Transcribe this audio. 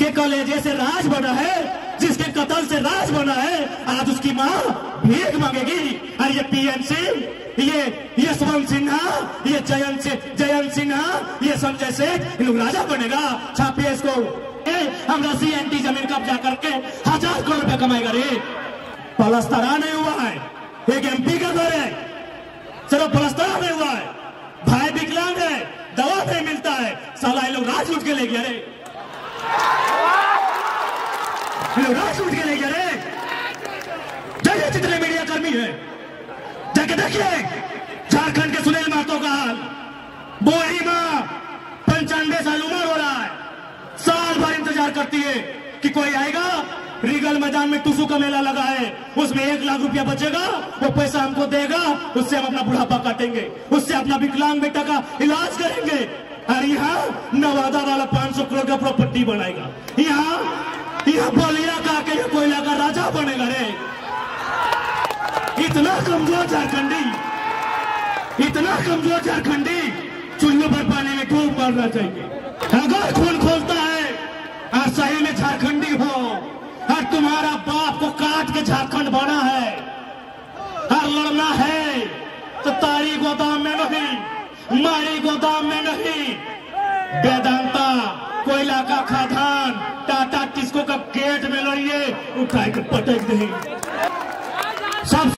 जिसके कलेजे से राज बना है, जिसके कत्ल से राज बना है, आज उसकी माँ भीख मांगेगी। और ये पीएन सिंह, ये यशवंत सिन्हा, ये जयंत सिन्हा, ये संजय सेठ, इन लोग राजा बनेगा। छापिए इसको। हम रसी एंटी जमीन कब्जा करके 1000 करोड़ रुपया कमाएगा रे। पलस्तरा नहीं हुआ है, एक एमपी का घर है, सिर्फ पलस्तरा नहीं हुआ है। भाई विकलांग है, दवा नहीं मिलता है, साला ये लोग राज उठ के ले गया रे, ये लोग राज उठ के ले गया रे। देखिए जितने मीडिया कर्मी है, जाके देखिए झारखंड के सुनील महतो का हाल। बोई माँ 95 साल उम्र हो रहा है, साल भर इंतजार करती है कि कोई आएगा। रीगल मैदान में टूसू का मेला लगा है, उसमें 1 लाख रुपया बचेगा, वो पैसा हमको देगा, उससे हम अपना बुढ़ापा काटेंगे, उससे अपना विकलांग बेटा का इलाज करेंगे। और यहाँ नवादा वाला 500 करोड़ का प्रॉपर्टी बनाएगा। यहाँ बलिया का के कोयला का राजा बनेगा रे। इतना कमजोर झारखंडी, इतना कमजोर झारखंडी, चुल्लू पर पानी में डूब मरना चाहिए। अगर खून खोलता है और सही में झारखंडी हो और तुम्हारा बाप को काट के झारखंड बना है और लड़ना है, तो तारी गोदाम में नहीं, मारी गोदाम में नहीं, वेदांता कोयला का खदान टाटा टिस्को का गेट में लड़िए, उठाकर पटक दें।